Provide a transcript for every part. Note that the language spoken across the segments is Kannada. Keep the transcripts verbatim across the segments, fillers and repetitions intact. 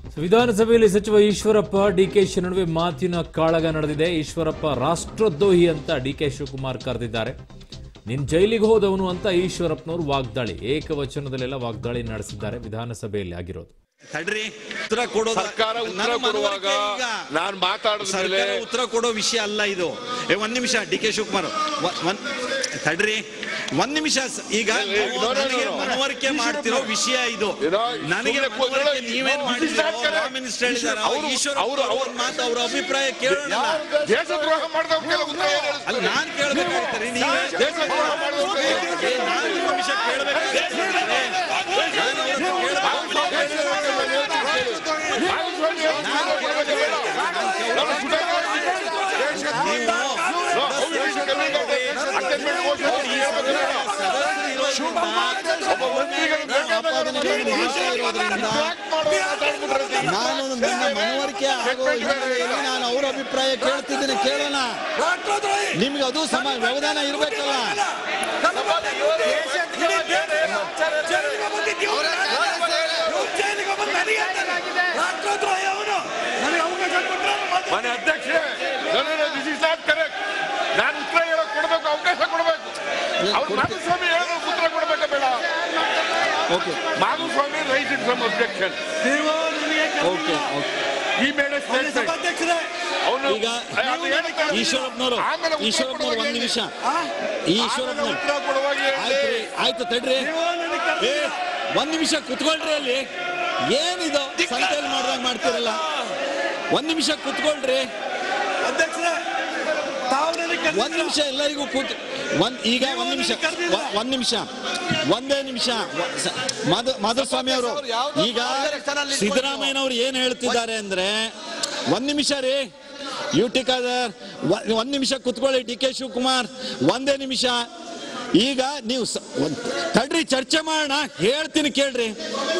ವಿಧಾನಸಭೆಯಲ್ಲಿ ಸಚಿವ ಈಶ್ವರಪ್ಪ ಡಿಕೆಶಿ ನಡುವೆ ಮಾತಿನ ಕಾಳಗ ನಡೆದಿದೆ. ಈಶ್ವರಪ್ಪ ರಾಷ್ಟ್ರದ್ರೋಹಿ ಅಂತ ಡಿಕೆ ಶಿವಕುಮಾರ್ ಕರೆದಿದ್ದಾರೆ. ನಿನ್ ಜೈಲಿಗೆ ಹೋದವನು ಅಂತ ಈಶ್ವರಪ್ಪನವರು ವಾಗ್ದಾಳಿ, ಏಕವಚನದಲ್ಲೆಲ್ಲ ವಾಗ್ದಾಳಿ ನಡೆಸಿದ್ದಾರೆ. ವಿಧಾನಸಭೆಯಲ್ಲಿ ಆಗಿರೋದು ತಡ್ರಿ ಉತ್ತರ ಕೊಡೋ ಸರ್ಕಾರ ಉತ್ತರ ಕೊಡುವಾಗ ನಾನು ಮಾತಾಡಿದ್ರೆ ಉತ್ತರ ಕೊಡೋ ವಿಷಯ ಅಲ್ಲ ಇದು. ಒಂದ್ ನಿಮಿಷ ಡಿ ಕೆ ಶಿವಕುಮಾರ್ ತಡ್ರಿ ಒಂದ್ ನಿಮಿಷ. ಈಗ ಮನವರಿಕೆ ಮಾಡ್ತಿರೋ ವಿಷಯ ಇದು. ನನಗೆ ನೀವೇನ್ ಮಾಡ್ತೀರಾ ಮಿನಿಸ್ಟರ್ ಹೇಳಿದಾರೆ, ಅವ್ರ ಮಾತು ಅವ್ರ ಅಭಿಪ್ರಾಯ ಕೇಳೋಣ. ದೇಶದ್ರೋಹ ಅಲ್ಲ ನಾನ್ ಕೇಳ್ಬೇಕಾಗ್ತಾರೆ, ನೀವೇ ನಾನು ನಿಮಿಷ ಕೇಳ್ಬೇಕಾಗ್ತದೆ. ನಾನು ನನ್ನ ಮನವರಿಕೆ ಆಗೋ ಹಿನ್ನೆಲೆಯಲ್ಲಿ ನಾನು ಅವರ ಅಭಿಪ್ರಾಯ ಕೇಳ್ತಿದ್ದೀನಿ, ಕೇಳೋಣ. ನಿಮ್ಗೆ ಅದು ಸಮ ವ್ಯವಧಾನ ಇರ್ಬೇಕಲ್ಲ. ಮನೆ ಅಧ್ಯಕ್ಷ ನಾನು ಉತ್ತರ ಹೇಳಕ್ ಕೊಡ್ಬೇಕು, ಅವಕಾಶ ಕೊಡ್ಬೇಕು. ಅವ್ರು ಮಾಧುಸ್ವಾಮಿ ಹೇಳೋದು ಉತ್ತರ ಕೊಡ್ಬೇಕ ಬೇಡ. Madhuswamy right it from objection. ಈ ಮೇಲೆ ಈಗ ಈಶ್ವರಪ್ಪನವರು ಈಶ್ವರಪ್ಪನವರು ಒಂದ್ ನಿಮಿಷ ಈಶ್ವರಪ್ಪನವರು ಉತ್ತರ ಕೊಡುವಾಗ ಆಯ್ತು ತಡ್ರಿ, ಏ ಒಂದ್ ನಿಮಿಷ ಕುತ್ಕೊಳ್ರಿ. ಅಲ್ಲಿ ಏನಿದು ಸಂತೆಯಲ್ಲಿ ಮಾಡ್ದಂಗ್ ಮಾಡ್ತಿರಲ್ಲ, ಒಂದ್ ನಿಮಿಷ ಕುತ್ಕೊಳ್ರಿ. ಒಂದ್ ನಿಮಿಷ ಎಲ್ಲರಿಗೂ ಕೂತ್ ಒಂದ್ ಈಗ ಒಂದ್ ನಿಮಿಷ ಒಂದ್ ನಿಮಿಷ ಒಂದೇ ನಿಮಿಷ ಮಾಧು ಮಾಧುಸ್ವಾಮಿ ಅವರು ಈಗ ಸಿದ್ದರಾಮಯ್ಯನವರು ಏನ್ ಹೇಳ್ತಿದ್ದಾರೆ ಅಂದ್ರೆ, ಒಂದ್ ನಿಮಿಷ ರೀ ಯು ಟಿ ಖಾದರ್, ಒಂದ್ ನಿಮಿಷ ಕುತ್ಕೊಳ್ಳಿ. ಡಿ ಕೆ ಶಿವಕುಮಾರ್ ಒಂದೇ ನಿಮಿಷ. ಈಗ ನೀವು ತಡ್ರಿ, ಚರ್ಚೆ ಮಾಡೋಣ, ಹೇಳ್ತೀನಿ ಕೇಳ್ರಿ.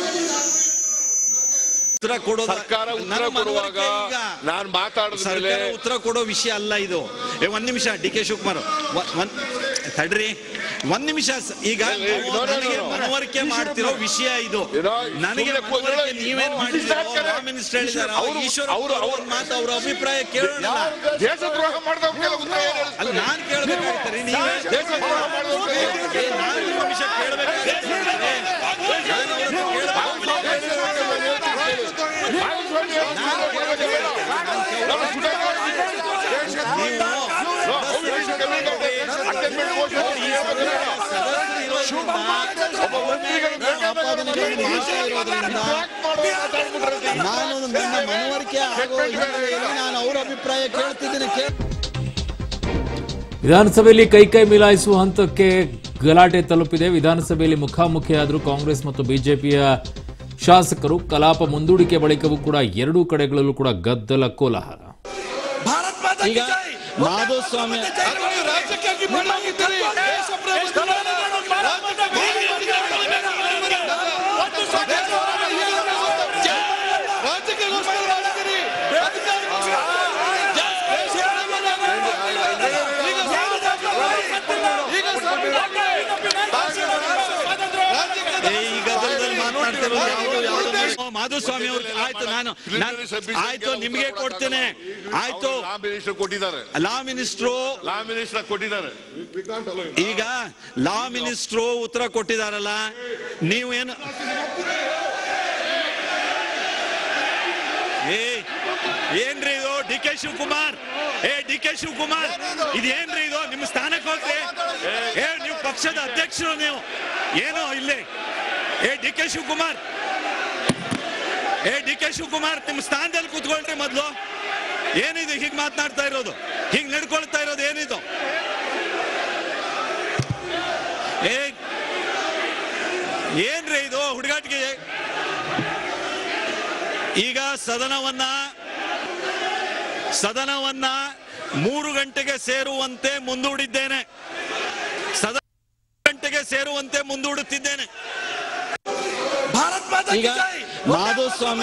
ಉತ್ತರ ಕೊಡೋ ಸರ್ಕಾರ ಉತ್ತರ ಕೊಡುವಾಗ ನಾನು ಮಾತಾಡಿದ್ರೆ ಉತ್ತರ ಕೊಡೋ ವಿಷಯ ಅಲ್ಲ ಇದು. ಒಂದ್ ನಿಮಿಷ ಡಿ ಕೆ ಶಿವಕುಮಾರ್ ತಡ್ರಿ ಒಂದ್ ನಿಮಿಷ. ಈಗ ಮನವರಿಕೆ ಮಾಡ್ತಿರೋ ವಿಷಯ ಇದು. ನನಗೆ ನೀವೇನ್ ಮಾಡ್ತೀರಾ ಮಿನಿಸ್ಟರ್ ಹೇಳಿದಾರೆ, ಅವ್ರ ಮಾತು ಅವ್ರ ಅಭಿಪ್ರಾಯ ಕೇಳೋಣ. ದೇಶದ್ರೋಹ ಅಲ್ಲ ನಾನ್ ಕೇಳ್ಬೇಕಾಗ್ತಾರೆ, ನೀವೇ ನಾನು ನಿಮಿಷ ಕೇಳ್ಬೇಕಾಗ್ತದೆ. ನಾನು ನನ್ನ ಮನವರಿಕೆ ಆಗೋ ಹಿನ್ನೆಲೆಯಲ್ಲಿ ನಾನು ಅವರ ಅಭಿಪ್ರಾಯ ಕೇಳ್ತಿದ್ದೀನಿ. ವಿಧಾನಸಭೆಯಲ್ಲಿ ಕೈಕೈ ಮಿಲಾಯಿಸುವ ಹಂತಕ್ಕೆ ಗಲಾಟೆ ತಲುಪಿದೆ. ವಿಧಾನಸಭೆಯಲ್ಲಿ ಮುಖಾಮುಖಿಯಾದರೂ ಕಾಂಗ್ರೆಸ್ ಮತ್ತು ಬಿಜೆಪಿಯ ಶಾಸಕರು. ಕಲಾಪ ಮುಂದೂಡಿಕೆ ಬಳಿಕವೂ ಕೂಡ ಎರಡೂ ಕಡೆಗಳಲ್ಲೂ ಕೂಡ ಗದ್ದಲ, ಕೋಲಾಹಲ. ಈಗ ಮಾಧುಸ್ವಾಮಿ ಮಾಧುಸ್ವಾಮಿ ಅವರು ಆಯ್ತು, ನಾನು ಆಯ್ತು ನಿಮ್ಗೆ ಕೊಡ್ತೇನೆ. ಆಯ್ತು, ಕೊಟ್ಟಿದ್ದಾರೆ ಲಾ ಮಿನಿಸ್ಟ್ರು ಲಾ ಮಿನಿಸ್ಟರ್ ಕೊಟ್ಟಿದ್ದಾರೆ. ಈಗ ಲಾ ಮಿನಿಸ್ಟ್ರು ಉತ್ತರ ಕೊಟ್ಟಿದಾರಲ್ಲ, ನೀವೇನು ಏ ಏನ್ರಿ ಇದು ಡಿ ಕೆ ಶಿವಕುಮಾರ್? ಏ ಡಿ ಕೆ ಶಿವಕುಮಾರ್ ಇದೇನ್ರಿ ಇದು? ನಿಮ್ಮ ಸ್ಥಾನಕ್ಕೆ ಹೋಗ್ರಿ. ಏ ನೀವು ಪಕ್ಷದ ಅಧ್ಯಕ್ಷರು, ನೀವು ಏನು ಇಲ್ಲಿ? ಏ ಡಿ ಕೆ ಶಿವಕುಮಾರ್ ಏ ಡಿ ಕೆ ಶಿವಕುಮಾರ್ ನಿಮ್ಮ ಸ್ಥಾನದಲ್ಲಿ ಕೂತ್ಕೊಳ್ರಿ ಮೊದಲು. ಏನಿದು ಹೀಗೆ ಮಾತನಾಡ್ತಾ ಇರೋದು, ಹೀಗೆ ನಡ್ಕೊಳ್ತಾ ಇರೋದು ಏನಿದು? ಏ ಏನ್ರಿ ಇದು ಹುಡುಗಾಟಿಗೆ? ಈಗ ಸದನವನ್ನ ಸದನವನ್ನ ಮೂರು ಗಂಟೆಗೆ ಸೇರುವಂತೆ ಮುಂದೂಡಿದ್ದೇನೆ. ಸದನ ಗಂಟೆಗೆ ಸೇರುವಂತೆ ಮುಂದೂಡುತ್ತಿದ್ದೇನೆ. ಈಗ ಮಾಧುಸ್ವಾಮಿ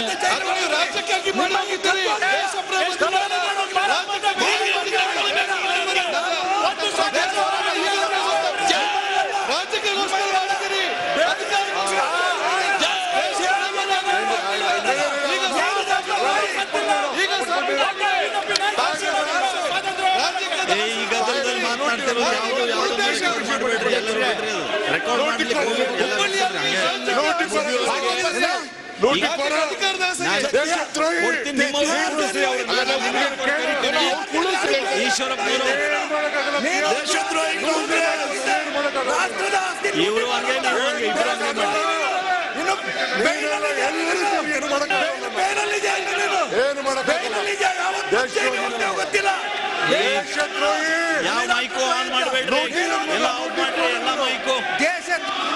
ಮಾಡಬೇಡ್ರಿ, ಎಲ್ಲರೂ ಬಿಡ್ರಿ ಅದು. ರೆಕಾರ್ಡ್ ಮಾಡ್ಲಿಕ್ಕೆ ಹೋಗಿ ಎಲ್ಲರೂ ಬಿಡ್ರಿ, ಹಂಗೆ. ಕೊಡ್ತೀನಿ, ನಿಮ್ಮವ್ರು ಕೂರಿಸ್ರಿ ಅವ್ರನ್ನ. ಈಶ್ವರಪ್ಪನವರು ಇವರು ಹಂಗೆ, ನೀವು ಹಂಗೆ, ಇಬ್ರು ಹಂಗೆ ಮಾಡಿ. ಯಾವ ಮೈಕು ಆನ್ ಮಾಡಬೇಡ್ರಿ, ಎಲ್ಲ ಔಟ್ ಮಾಡ್ರಿ, ಎಲ್ಲ ಮೈಕು.